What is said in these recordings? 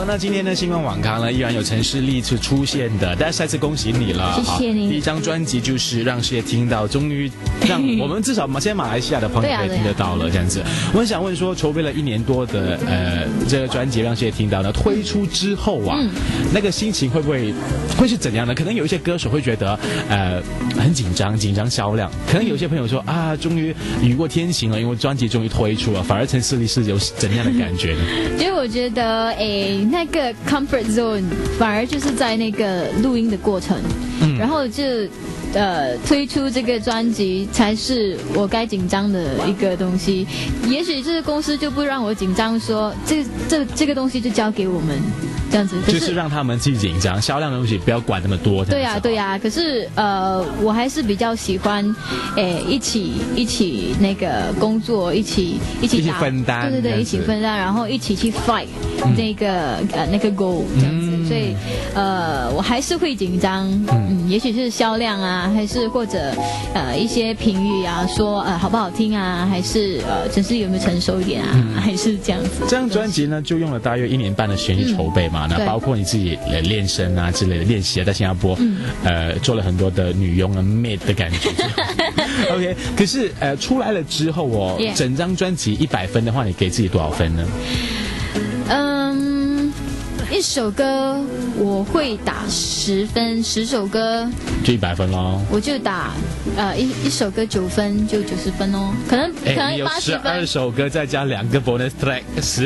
那今天呢，星光网咖呢依然有陈诗丽是出现的，但是再次恭喜你了， 谢谢你。 第一张专辑就是让世界听到，终于让我们至少现在马来西亚的朋友可以听得到了，这样子。我很想问说，筹备了1年多的这个专辑让世界听到呢，推出之后啊，那个心情会是怎样的？可能有一些歌手会觉得很紧张销量，可能有些朋友说啊，终于雨过天晴了，因为专辑终于推出了，反而陈诗丽是有怎样的感觉呢？ 其实我觉得那个 comfort zone 反而就是在那个录音的过程，然后就推出这个专辑才是我该紧张的一个东西。也许这个公司就不让我紧张，说这个东西就交给我们这样子， 就是让他们去紧张，销量的东西不要管那么多。 对呀。可是我还是比较喜欢一起那个工作，一起分担， 对，一起分担，然后一起去 fight 那个 goal 这样子。所以我还是会紧张，也许是销量啊，还是或者一些评语啊，说好不好听啊，还是陈诗丽有没有成熟一点啊，还是这样子。 这张专辑呢，就用了大约1年半的时间去筹备嘛，那包括你自己练声啊之类的练习啊，在新加坡做了很多的女佣啊 maid 的感觉。OK， 可是出来了之后整张专辑100分的话，你给自己多少分呢？ 一首歌我会打10分，10首歌就100分咯。 我就打一首歌9分，就90分哦。可能80分。 12首歌再加2个 bonus track，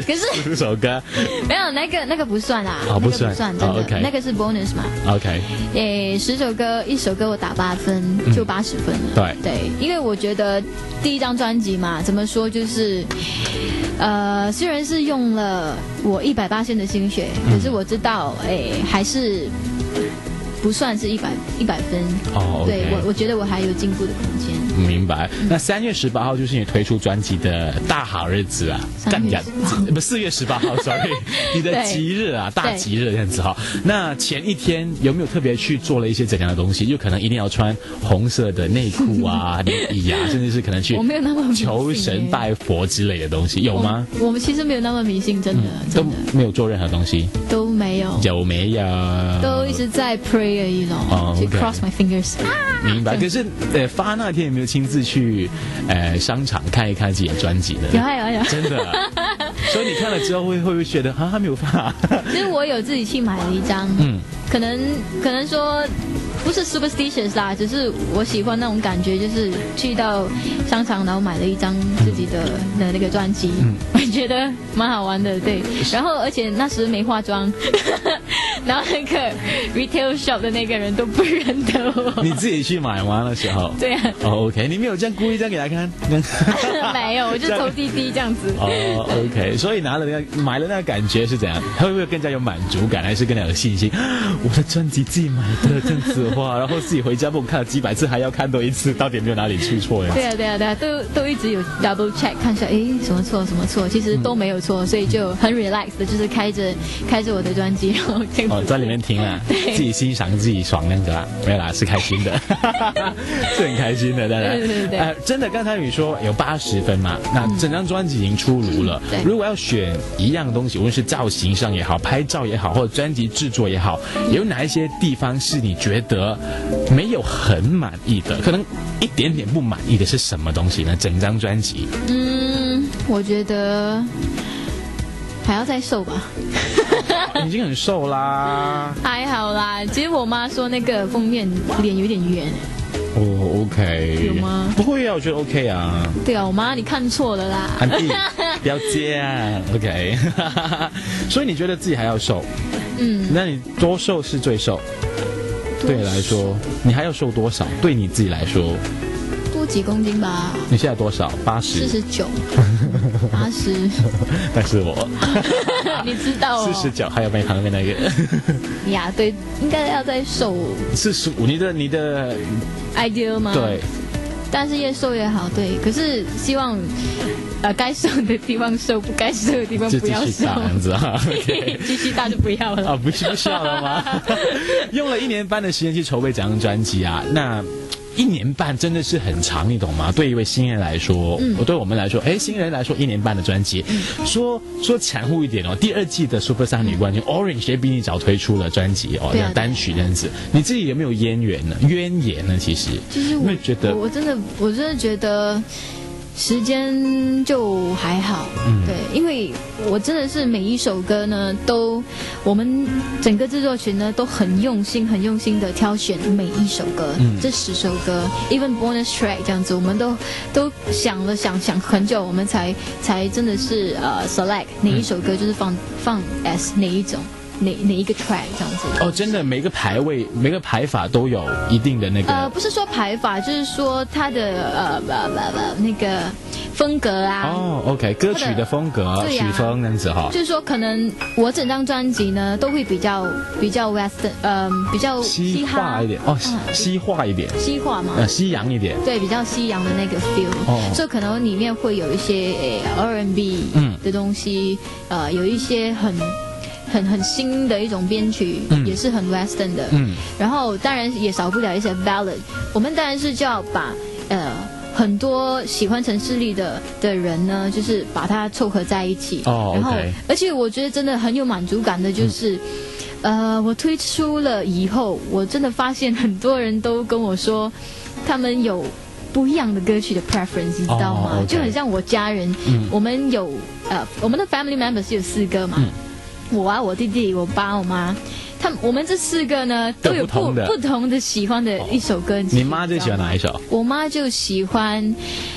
14首歌。 没有那个不算啦， 不算， 真的，okay. 那个是 bonus 嘛。 OK。 10首歌，一首歌我打8分，就80分了。对，因为我觉得第一张专辑嘛，怎么说就是。虽然是用了我180%的心血，可是我知道，还是不算是100分。 哦， okay. 对我觉得我还有进步的空间。 明白。那3月18号就是你推出专辑的大好日子啊，4月18号，sorry， 你的吉日啊，大吉日这样子哈。那前一天有没有特别去做了一些怎样的东西？就可能一定要穿红色的内裤啊、内衣啊，甚至是可能去求神拜佛之类的东西，有吗？ 我们其实没有那么迷信，真的都没有做任何东西， 都没有， 有没有？ 都一直在 pray 而已咯，就 cross my fingers。 明白。可是发那天有没有亲自去商场看一看自己的专辑呢？ 有，真的。所以你看了之后会不会觉得他没有发？ 其实我有自己去买了一张，可能说不是 superstitious 啦，只是我喜欢那种感觉，就是去到商场然后买了一张自己的那个专辑，我觉得蛮好玩的，对。然后而且那时没化妆，然后那个 retail shop 的那个人都不认得我。 你自己去买吗？那时候？ 对啊。 OK， 你没有这样故意这样给他看？ 没有，我就偷滴滴这样子。 OK， 所以买了那个感觉是怎样？会不会更加有满足感，还是更加有信心？我的专辑自己买的，这样子的话，然后自己回家不看了几百次，还要看多一次，到底有没有哪里出错呀？对啊，都一直有 double check 看一下，什么错，其实都没有错，所以就很 relax 的，就是开着我的专辑，然后在里面听啊，自己欣赏自己爽那样子啦，没有啦，是开心的，是很开心的，当然。对。真的，刚才你说有80分嘛，那整张专辑已经出炉了。如果要选一样东西，无论是造型上也好，拍照也好，或者专辑制作也好，有哪一些地方是你觉得没有很满意的，可能一点点不满意的是什么东西呢？整张专辑， 我觉得还要再瘦吧。 已经很瘦啦。 还好啦，其实我妈说那个封面脸有点圆。 OK。有吗？不会啊，我觉得 OK 啊。 对啊，我妈你看错了啦。 安迪，不要这样 ，OK。所以你觉得自己还要瘦？那你多瘦是最瘦？对你来说，你还要瘦多少？对你自己来说， 多几公斤吧。 你现在多少？80。49。 80。 但是我， 你知道哦。 49，还有旁边那个。 呀，对，应该要再瘦。 45，你的 ideal 吗？ 对。 但是越瘦越好，对。可是希望，该瘦的地方瘦，不该瘦的地方不要瘦。 继续大样子啊， 继续大就不要了。 不需要了吗？用了1年半的时间去筹备整张专辑啊，那 1年半真的是很长，你懂吗？对一位新人来说，对我们来说，新人来说1年半的专辑，说残酷一点哦，第2季的 Superstar 女冠军 Orange 也比你早推出了专辑哦，单曲这样子，你自己有没有渊源呢？其实有没有觉得？我真的觉得。时间就还好，对，因为我真的是每一首歌呢，我们整个制作群呢都很用心的挑选每一首歌，这10首歌 ，even bonus track 这样子，我们都想很久，我们才真的是select 哪一首歌就是放 as 哪一种。哪一个 track 这样子哦，真的每个排位每个排法都有一定的那个不是说排法，就是说它的那个风格啊。 哦 ，OK， 歌曲的风格曲风这样子哈。 就是说，可能我整张专辑呢都会比较 western， 比较西化一点哦，西化一点， 西化嘛， 西洋一点， 对，比较西洋的那个 feel，所以可能里面会有一些R&B 的东西，有一些很新的一种编曲，也是很 western 的，然后当然也少不了一些 ballad。我们当然是就要把很多喜欢城市里的人呢，就是把它凑合在一起。然后而且我觉得真的很有满足感的，就是我推出了以后，我真的发现很多人都跟我说，他们有不一样的歌曲的 preference， 你知道吗？就很像我家人，我们有我们的 family members 有4个嘛。我啊，我弟弟，我爸，我妈，我们这4个呢都有不同的喜欢的一首歌。 你妈最喜欢哪一首？ 我妈就喜欢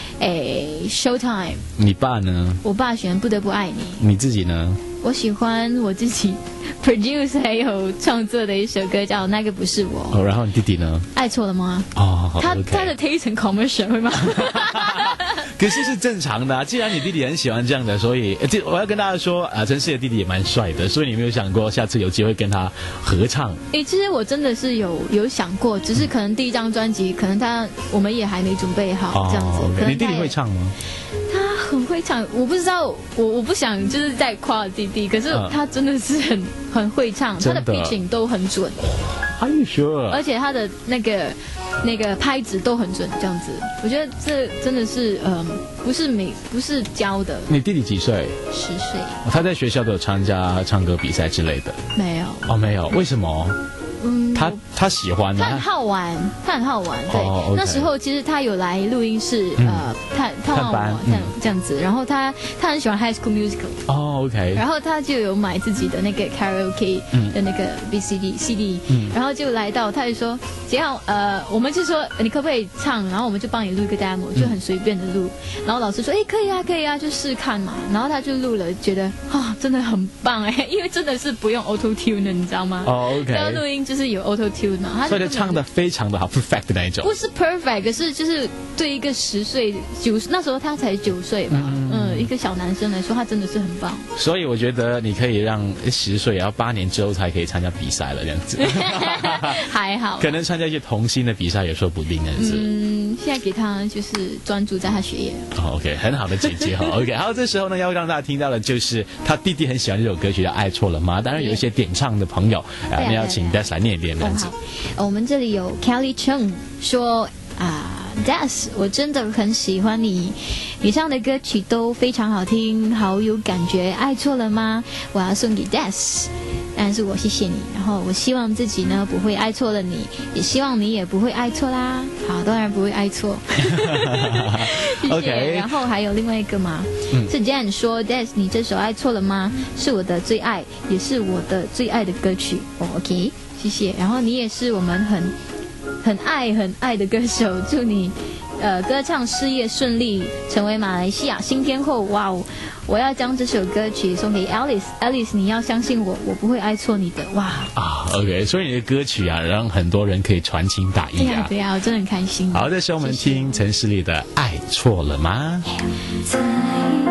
Showtime。 你爸呢？ 我爸喜欢不得不爱你。 你自己呢？ 我喜欢我自己 produce 还有创作的一首歌叫《那个不是我》。 然后你弟弟呢？ 爱错了吗？他的 taste 很 commercial 会吗？ 可是是正常的啊，既然你弟弟很喜欢这样的，所以我要跟大家说陈世的弟弟也蛮帅的，所以你没有想过下次有机会跟他合唱？其实我真的是有想过，只是可能第1张专辑可能我们也还没准备好这样子。可能你弟弟会唱吗？ 他很会唱，我不知道，我不想就是在夸我弟弟，可是他真的是很会唱，他的 pitching 都很准。 Are you sure？ 而且他的那个拍子都很准，这样子，我觉得这真的是不是教的。 你弟弟几岁 ？10岁。 他在学校都有参加唱歌比赛之类的？ 没有。 没有，为什么？他喜欢他很好玩，对。那时候其实他有来录音室，探望我这样子，然后他很喜欢 High School Musical。 OK。 然后他就有买自己的那个 karaoke 的那个 CD，然后就来到，他就说只要我们就说你可不可以唱，然后我们就帮你录一个 demo， 就很随便的录。然后老师说可以啊，就试看嘛。然后他就录了，觉得真的很棒因为真的是不用 auto tune 的，你知道吗 ？OK。 然后录音就是有 auto tune 嘛， 所以唱的非常的好 ，perfect 的那一种。 不是 perfect， 可是就是对一个10岁9，那时候他才9岁嘛，一个小男生来说，他真的是很棒。 所以我觉得你可以让10岁，也要8年之后才可以参加比赛了，这样子。 还好。 可能参加一些童星的比赛也说不定，这样子。 现在给他就是专注在他学业。 OK， 很好的姐姐哈。OK， 好，这时候呢要让大家听到的就是他弟弟很喜欢这首歌曲叫《爱错了吗》。当然有一些点唱的朋友，那要请 Des 来念一遍这样子。 我们这里有 Kelly Chung 说Des， 我真的很喜欢你唱的歌曲都非常好听，好有感觉。爱错了吗？我要送给 Des， 但是我谢谢你，然后我希望自己呢不会爱错了你，也希望你也不会爱错啦。好，当然不会爱错。谢谢。Okay. 然后还有另外一个嘛，是 Jan 说 Des， 你这首爱错了吗？是我的最爱，也是我的最爱的歌曲。OK， 谢谢。然后你也是我们很爱的歌手，祝你歌唱事业顺利，成为马来西亚新天后。哇哦！我要将这首歌曲送给 Alice， 你要相信我，我不会爱错你的。哇 ！OK， 所以你的歌曲让很多人可以传情达意啊。 对啊，我真的很开心。 好，这时候我们听陈势力的《爱错了吗》。